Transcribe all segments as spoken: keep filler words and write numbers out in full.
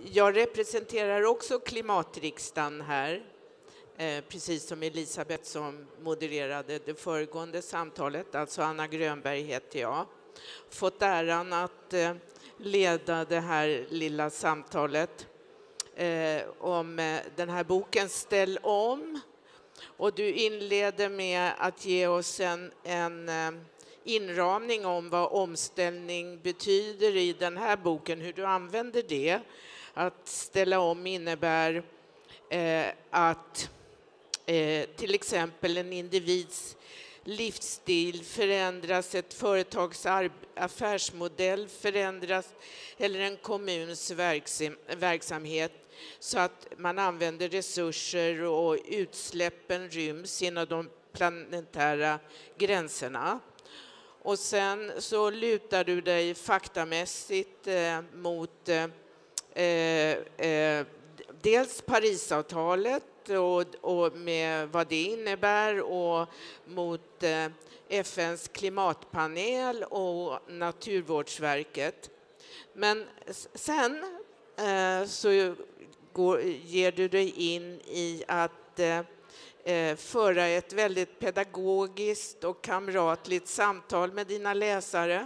jag representerar också klimatriksdagen här, eh, precis som Elisabeth som modererade det föregående samtalet. Alltså Anna Grönberg heter jag. Fått äran att eh, leda det här lilla samtalet eh, om eh, den här boken Ställ om. Och du inleder med att ge oss en, en eh, inramning om vad omställning betyder i den här boken, hur du använder det. Att ställa om innebär eh, att eh, till exempel en individs livsstil förändras, ett företags affärsmodell förändras eller en kommuns verksam, verksamhet så att man använder resurser och utsläppen ryms inom de planetära gränserna. Och sen så lutar du dig faktamässigt eh, mot eh, eh, dels Parisavtalet och, och med vad det innebär och mot eh, F N:s klimatpanel och Naturvårdsverket. Men sen eh, så går, ger du dig in i att eh, föra ett väldigt pedagogiskt och kamratligt samtal med dina läsare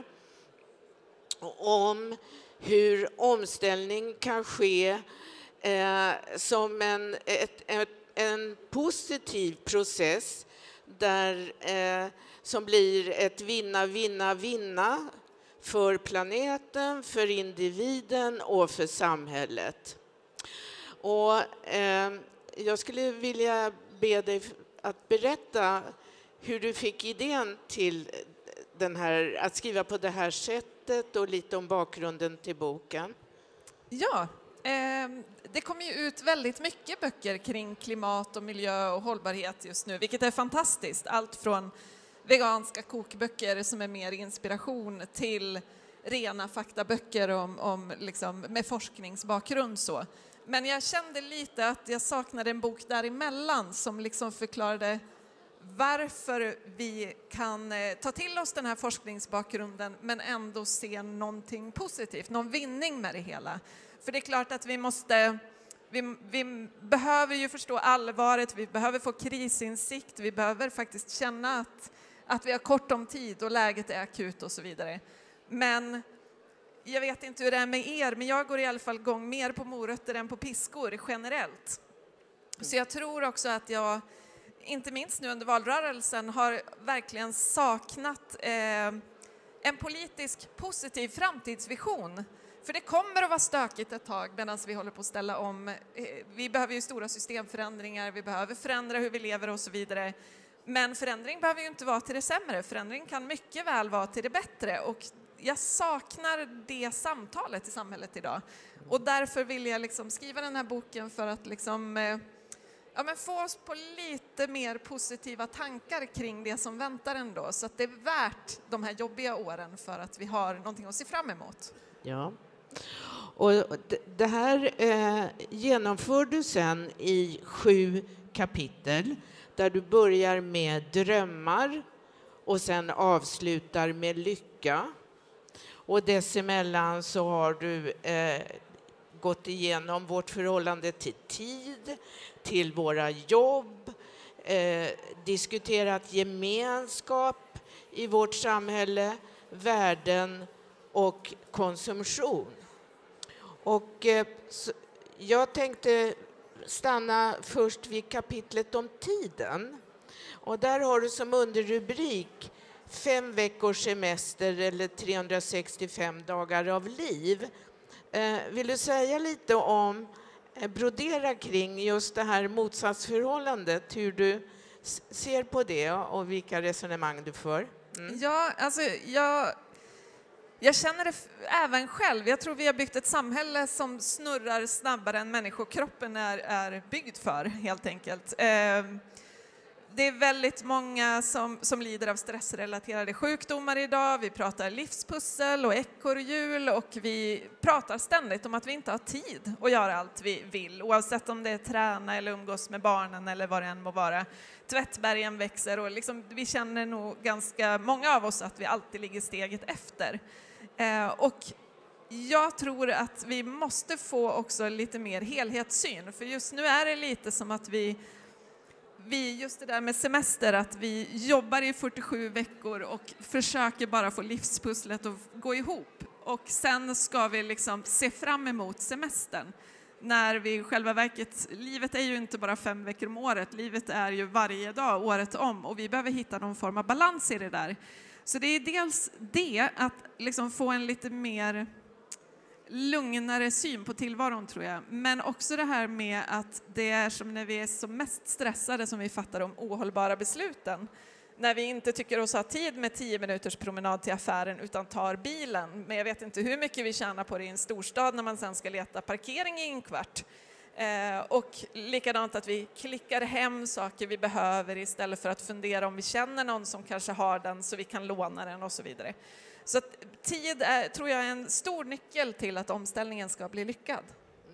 om hur omställning kan ske eh, som en, ett, ett, en positiv process där, eh, som blir ett vinna, vinna, vinna för planeten, för individen och för samhället. Och eh, jag skulle vilja be dig att berätta hur du fick idén till den här, att skriva på det här sättet och lite om bakgrunden till boken. Ja, eh, det kommer ju ut väldigt mycket böcker kring klimat och miljö och hållbarhet just nu, vilket är fantastiskt. Allt från veganska kokböcker som är mer inspiration till rena faktaböcker om, om liksom, med forskningsbakgrund så. Men jag kände lite att jag saknade en bok däremellan som liksom förklarade varför vi kan eh, ta till oss den här forskningsbakgrunden men ändå se någonting positivt, någon vinning med det hela. För det är klart att vi måste, vi, vi behöver ju förstå allvaret, vi behöver få krisinsikt, vi behöver faktiskt känna att, att vi har kort om tid och läget är akut och så vidare. Men jag vet inte hur det är med er, men jag går i alla fall igång mer på morötter än på piskor generellt. Så jag tror också att jag, inte minst nu under valrörelsen, har verkligen saknat eh, en politisk positiv framtidsvision. För det kommer att vara stökigt ett tag medan vi håller på att ställa om. Vi behöver ju stora systemförändringar, vi behöver förändra hur vi lever och så vidare. Men förändring behöver ju inte vara till det sämre, förändring kan mycket väl vara till det bättre. Och jag saknar det samtalet i samhället idag. Och därför vill jag liksom skriva den här boken för att liksom, eh, ja, men få oss på lite mer positiva tankar kring det som väntar ändå. Så att det är värt de här jobbiga åren för att vi har någonting att se fram emot. Ja. Och det här eh, genomför du sen i sju kapitel där du börjar med drömmar och sen avslutar med lycka. Och dessemellan så har du eh, gått igenom vårt förhållande till tid, till våra jobb, eh, diskuterat gemenskap i vårt samhälle, värden och konsumtion. Och eh, så, jag tänkte stanna först vid kapitlet om tiden. Och där har du som underrubrik fem veckors semester eller trehundrasextiofem dagar av liv. Eh, vill du säga lite om, eh, brodera kring just det här motsatsförhållandet, hur du s- ser på det och vilka resonemang du för? Mm. Ja, alltså jag, jag känner det f- även själv. Jag tror vi har byggt ett samhälle som snurrar snabbare än människokroppen är, är byggd för, helt enkelt. Eh, Det är väldigt många som, som lider av stressrelaterade sjukdomar idag. Vi pratar livspussel och ekorrhjul och vi pratar ständigt om att vi inte har tid att göra allt vi vill. Oavsett om det är träna eller umgås med barnen eller vad det än må vara. Tvättbergen växer och liksom, vi känner nog ganska många av oss att vi alltid ligger steget efter. Eh, och jag tror att vi måste få också lite mer helhetssyn, för just nu är det lite som att vi, vi just det där med semester, att vi jobbar i fyrtiosju veckor och försöker bara få livspusslet att gå ihop. Och sen ska vi liksom se fram emot semestern. När vi i själva verket, livet är ju inte bara fem veckor om året, livet är ju varje dag, året om, och vi behöver hitta någon form av balans i det där. Så det är dels det, att liksom få en lite mer lugnare syn på tillvaron, tror jag. Men också det här med att det är som när vi är som mest stressade som vi fattar de ohållbara besluten. När vi inte tycker oss ha tid med tio minuters promenad till affären utan tar bilen. Men jag vet inte hur mycket vi tjänar på det i en storstad när man sen ska leta parkering i en kvart. Eh, och likadant att vi klickar hem saker vi behöver istället för att fundera om vi känner någon som kanske har den så vi kan låna den och så vidare. Så att tid är, tror jag, är en stor nyckel till att omställningen ska bli lyckad.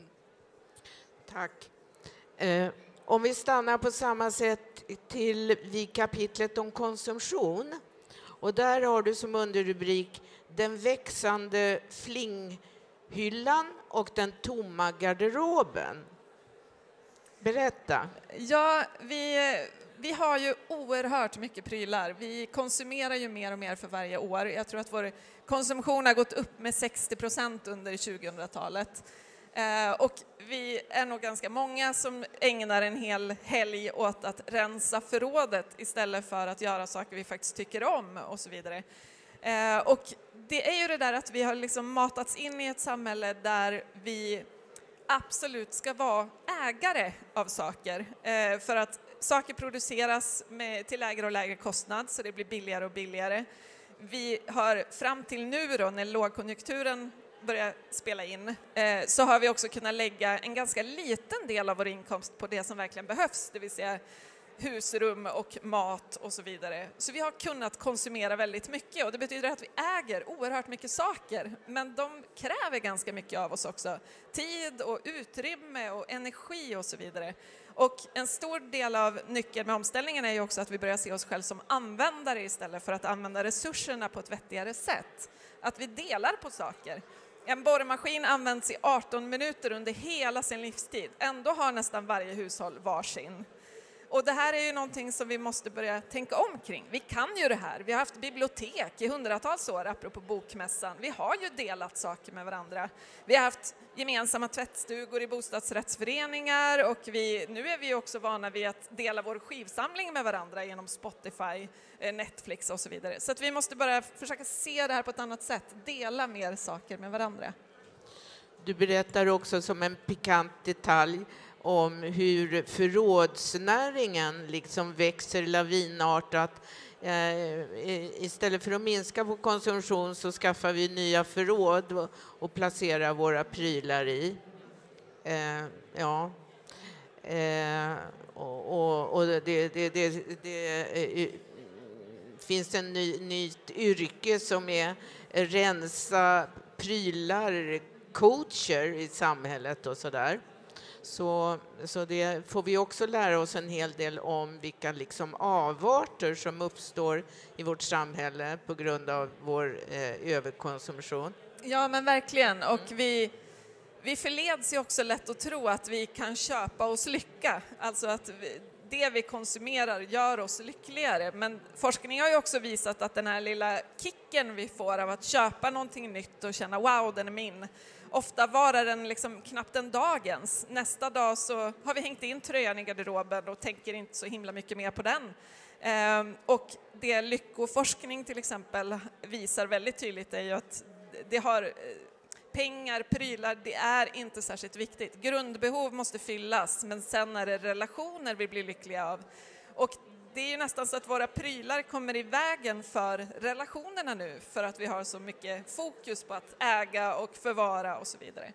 Tack. Eh, om vi stannar på samma sätt till vid kapitlet om konsumtion. Och där har du som underrubrik den växande flinghyllan och den tomma garderoben. Berätta. Ja, vi... Vi har ju oerhört mycket prylar. Vi konsumerar ju mer och mer för varje år. Jag tror att vår konsumtion har gått upp med sextio procent under tjugohundratalet. Eh, och vi är nog ganska många som ägnar en hel helg åt att rensa förrådet istället för att göra saker vi faktiskt tycker om och så vidare. Eh, och det är ju det där att vi har liksom matats in i ett samhälle där vi absolut ska vara ägare av saker. Eh, för att saker produceras med, till lägre och lägre kostnad, så det blir billigare och billigare. Vi har fram till nu då, när lågkonjunkturen börjar spela in, eh, så har vi också kunnat lägga en ganska liten del av vår inkomst på det som verkligen behövs, det vill säga husrum och mat och så vidare. Så vi har kunnat konsumera väldigt mycket, och det betyder att vi äger oerhört mycket saker, men de kräver ganska mycket av oss också. Tid och utrymme och energi och så vidare. Och en stor del av nyckeln med omställningen är ju också att vi börjar se oss själva som användare istället för att använda resurserna på ett vettigare sätt. Att vi delar på saker. En borrmaskin används i arton minuter under hela sin livstid. Ändå har nästan varje hushåll varsin. Och det här är ju någonting som vi måste börja tänka om kring. Vi kan ju det här. Vi har haft bibliotek i hundratals år, apropå bokmässan. Vi har ju delat saker med varandra. Vi har haft gemensamma tvättstugor i bostadsrättsföreningar, och vi, nu är vi också vana vid att dela vår skivsamling med varandra genom Spotify, Netflix och så vidare. Så att vi måste bara försöka se det här på ett annat sätt. Dela mer saker med varandra. Du berättar också som en pikant detalj om hur förrådsnäringen liksom växer lavinartat. Eh, istället för att minska vår konsumtion så skaffar vi nya förråd och, och placerar våra prylar i. Eh, ja. Eh, och och, och det, det, det, det, det eh, finns en ny, nytt yrke som är rensa prylar, coacher i samhället och sådär. Så, så det får vi också lära oss en hel del om, vilka liksom avarter som uppstår i vårt samhälle på grund av vår eh, överkonsumtion. Ja, men verkligen. Och vi, vi förleds ju också lätt att tro att vi kan köpa oss lycka. Alltså att vi, det vi konsumerar gör oss lyckligare. Men forskning har ju också visat att den här lilla kicken vi får av att köpa någonting nytt och känna wow, den är min. Ofta varar den liksom knappt en dagens. Nästa dag så har vi hängt in tröjan i garderoben och tänker inte så himla mycket mer på den. Ehm, och det lyckoforskning till exempel visar väldigt tydligt är ju att det har pengar, prylar, det är inte särskilt viktigt. Grundbehov måste fyllas, men sen är det relationer vi blir lyckliga av. Och det är ju nästan så att våra prylar kommer i vägen för relationerna nu, för att vi har så mycket fokus på att äga och förvara och så vidare.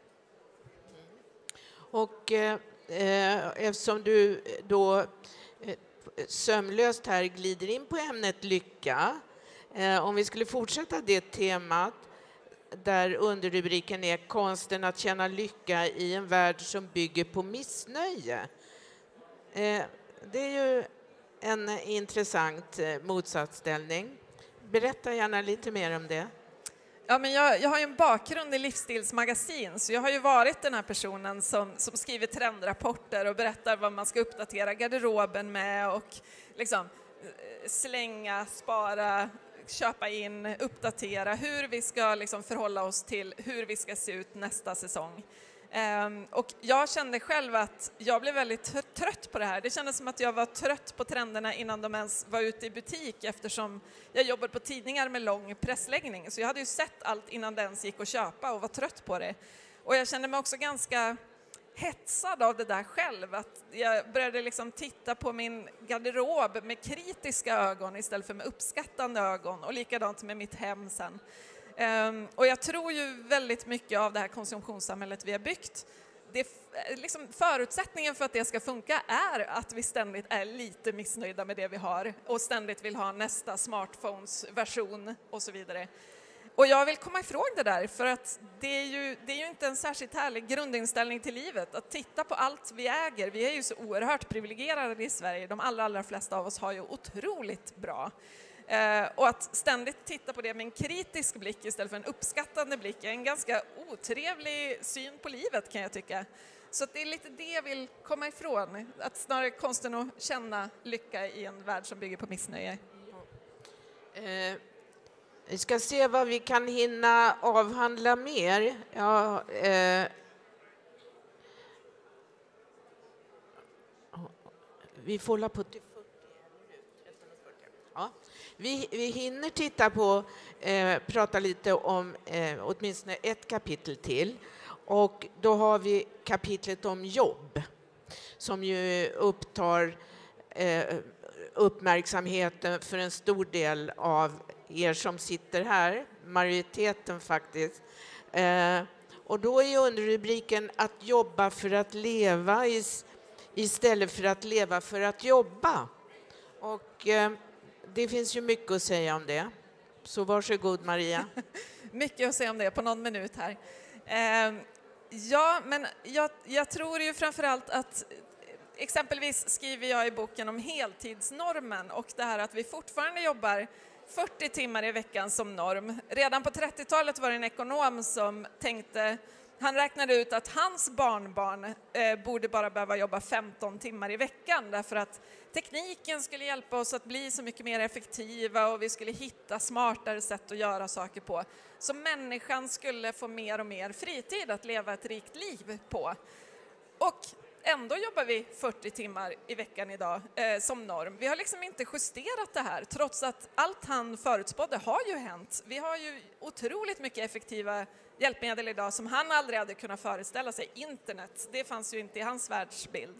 Och eh, eftersom du då eh, sömlöst här glider in på ämnet lycka, eh, om vi skulle fortsätta det temat där underrubriken är konsten att känna lycka i en värld som bygger på missnöje. Eh, det är ju en intressant motsatsställning. Berätta gärna lite mer om det. Ja, men jag, jag har ju en bakgrund i livsstilsmagasin, så jag har ju varit den här personen som, som skriver trendrapporter och berättar vad man ska uppdatera garderoben med och liksom slänga, spara, köpa in, uppdatera, hur vi ska liksom förhålla oss till hur vi ska se ut nästa säsong. Um, och jag kände själv att jag blev väldigt trött på det här. Det kändes som att jag var trött på trenderna innan de ens var ute i butik, eftersom jag jobbade på tidningar med lång pressläggning. Så jag hade ju sett allt innan det ens gick att köpa och var trött på det. Och jag kände mig också ganska hetsad av det där själv. Att jag började liksom titta på min garderob med kritiska ögon istället för med uppskattande ögon. Och likadant med mitt hem sen. Um, och jag tror ju väldigt mycket av det här konsumtionssamhället vi har byggt. Det, liksom, förutsättningen för att det ska funka är att vi ständigt är lite missnöjda med det vi har och ständigt vill ha nästa smartphones-version och så vidare. Och jag vill komma ifrån det där, för att det är ju, det är ju inte en särskilt härlig grundinställning till livet att titta på allt vi äger. Vi är ju så oerhört privilegierade i Sverige. De allra, allra flesta av oss har ju otroligt bra. Uh, och att ständigt titta på det med en kritisk blick istället för en uppskattande blick är en ganska otrevlig syn på livet, kan jag tycka. Så att det är lite det jag vill komma ifrån, att snarare konsten att känna lycka i en värld som bygger på missnöje. Uh, vi ska se vad vi kan hinna avhandla mer. Ja, uh, vi får hålla på till Ja, vi, vi hinner titta på, eh, prata lite om eh, åtminstone ett kapitel till. Och då har vi kapitlet om jobb som ju upptar eh, uppmärksamheten för en stor del av er som sitter här, majoriteten faktiskt. Eh, och då är underrubriken att jobba för att leva is, istället för att leva för att jobba. Och eh, det finns ju mycket att säga om det. Så varsågod, Maria. Mycket att säga om det på någon minut här. Eh, ja, men jag, jag tror ju framförallt att exempelvis skriver jag i boken om heltidsnormen och det här att vi fortfarande jobbar fyrtio timmar i veckan som norm. Redan på trettiotalet var det en ekonom som tänkte, han räknade ut att hans barnbarn eh, borde bara behöva jobba femton timmar i veckan därför att tekniken skulle hjälpa oss att bli så mycket mer effektiva och vi skulle hitta smartare sätt att göra saker på. Så människan skulle få mer och mer fritid att leva ett rikt liv på. Och ändå jobbar vi fyrtio timmar i veckan idag eh, som norm. Vi har liksom inte justerat det här trots att allt han förutspådde har ju hänt. Vi har ju otroligt mycket effektiva hjälpmedel idag som han aldrig hade kunnat föreställa sig. Internet, det fanns ju inte i hans världsbild.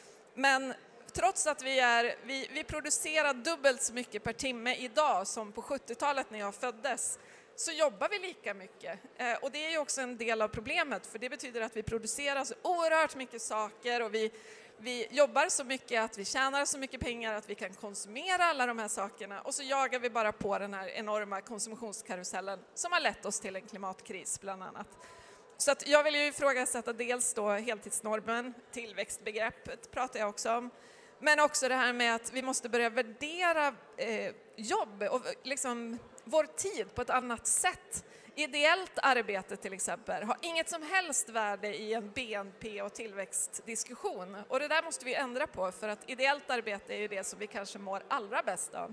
Men trots att vi, är, vi, vi producerar dubbelt så mycket per timme idag som på sjuttiotalet när jag föddes, så jobbar vi lika mycket. Eh, och det är ju också en del av problemet, för det betyder att vi producerar så oerhört mycket saker och vi, vi jobbar så mycket att vi tjänar så mycket pengar att vi kan konsumera alla de här sakerna och så jagar vi bara på den här enorma konsumtionskarusellen som har lett oss till en klimatkris bland annat. Så att jag vill ju ifrågasätta dels då heltidsnormen, tillväxtbegreppet pratar jag också om, men också det här med att vi måste börja värdera eh, jobb och liksom vår tid på ett annat sätt. Ideellt arbete till exempel har inget som helst värde i en B N P- och tillväxtdiskussion. Och det där måste vi ändra på, för att ideellt arbete är ju det som vi kanske mår allra bäst av.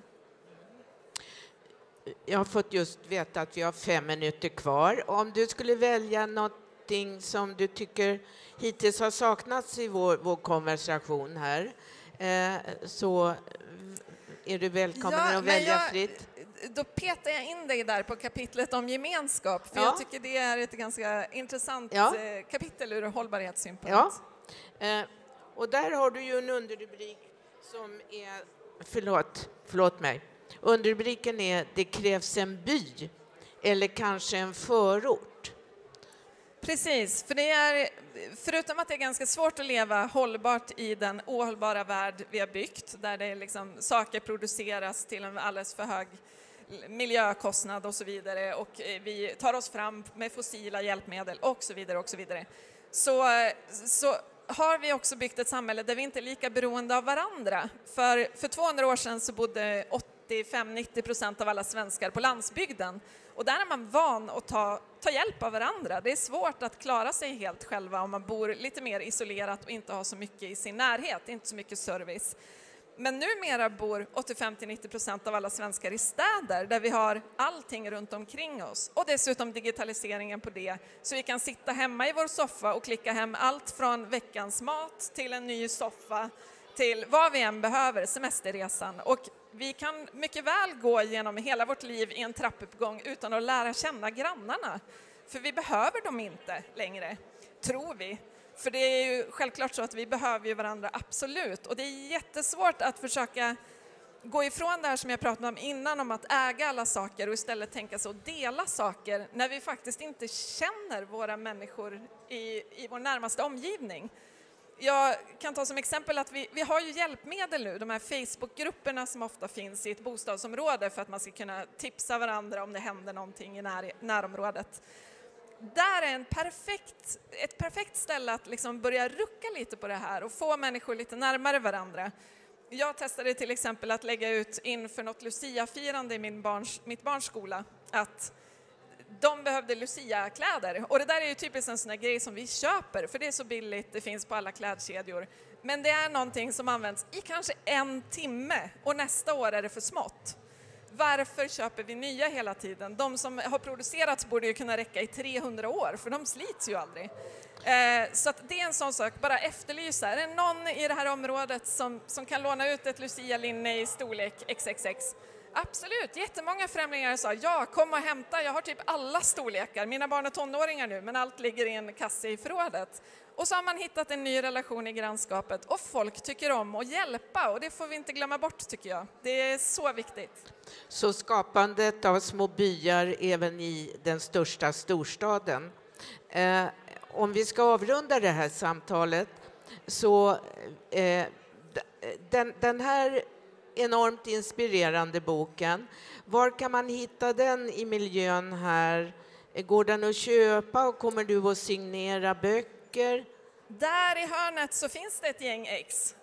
Jag har fått just veta att vi har fem minuter kvar. Om du skulle välja någonting som du tycker hittills har saknats i vår, vår konversation här, eh, så är du välkommen ja, att välja jag, fritt. Då petar jag in dig där på kapitlet om gemenskap, för ja. jag tycker det är ett ganska intressant ja. kapitel ur hållbarhetssynpunkt. Ja. Eh, och där har du ju en underrubrik som är, förlåt, förlåt mig. Underrubriken är Det krävs en by eller kanske en förort. Precis, för det är, förutom att det är ganska svårt att leva hållbart i den ohållbara värld vi har byggt, där det liksom, saker produceras till en alldeles för hög miljökostnad och så vidare, och vi tar oss fram med fossila hjälpmedel och så vidare och så vidare, så, så har vi också byggt ett samhälle där vi inte är lika beroende av varandra. För, för tvåhundra år sedan så bodde åttiofem till nittio procent av alla svenskar på landsbygden. Och där är man van att ta, ta hjälp av varandra. Det är svårt att klara sig helt själva om man bor lite mer isolerat och inte har så mycket i sin närhet, inte så mycket service. Men numera bor åttiofem till nittio procent av alla svenskar i städer där vi har allting runt omkring oss. Och dessutom digitaliseringen på det, så vi kan sitta hemma i vår soffa och klicka hem allt från veckans mat till en ny soffa till vad vi än behöver, semesterresan. Och vi kan mycket väl gå genom hela vårt liv i en trappuppgång utan att lära känna grannarna. För vi behöver dem inte längre, tror vi. För det är ju självklart så att vi behöver ju varandra, absolut. Och det är jättesvårt att försöka gå ifrån det här som jag pratade om innan, om att äga alla saker och istället tänka sig att dela saker när vi faktiskt inte känner våra människor i, i vår närmaste omgivning. Jag kan ta som exempel att vi, vi har ju hjälpmedel nu, de här Facebookgrupperna som ofta finns i ett bostadsområde för att man ska kunna tipsa varandra om det händer någonting i när, närområdet. Där är en perfekt, ett perfekt ställe att liksom börja rucka lite på det här och få människor lite närmare varandra. Jag testade till exempel att lägga ut inför något Lucia-firande i min barns, mitt barns skola att de behövde Lucia-kläder. Och det där är ju typiskt en sån här grej som vi köper, för det är så billigt, det finns på alla klädkedjor. Men det är någonting som används i kanske en timme och nästa år är det för smått. Varför köper vi nya hela tiden? De som har producerats borde ju kunna räcka i trehundra år, för de slits ju aldrig. Eh, så att det är en sån sak, bara efterlysa. Är det någon i det här området som, som kan låna ut ett Lucia-linne i storlek X X X? Absolut, jättemånga främlingar sa ja, kom och hämta, jag har typ alla storlekar. Mina barn är tonåringar nu, men allt ligger i en kasse i förrådet. Och så har man hittat en ny relation i grannskapet och folk tycker om att hjälpa, och det får vi inte glömma bort, tycker jag. Det är så viktigt. Så skapandet av små byar även i den största storstaden. Eh, om vi ska avrunda det här samtalet så eh, den, den här enormt inspirerande boken, var kan man hitta den i miljön här? Går den att köpa och kommer du att signera böcker? Där i hörnet så finns det ett gäng ex.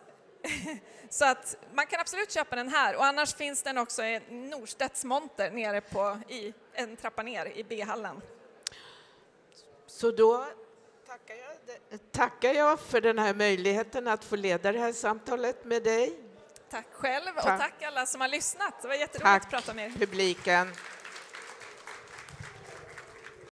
Så att man kan absolut köpa den här, och annars finns den också i Norstedts monter nere på i en trappa ner i B-hallen. Så då tackar jag, tackar jag för den här möjligheten att få leda det här samtalet med dig. Tack själv, tack. Och tack alla som har lyssnat. Det var jätteroligt tack, att prata med er. Publiken.